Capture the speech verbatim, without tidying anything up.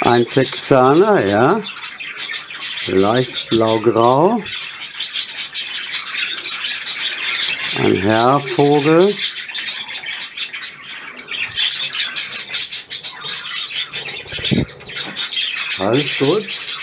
Ein Texaner, ja. Leicht blau-grau. Ein Herrvogel. Alles gut.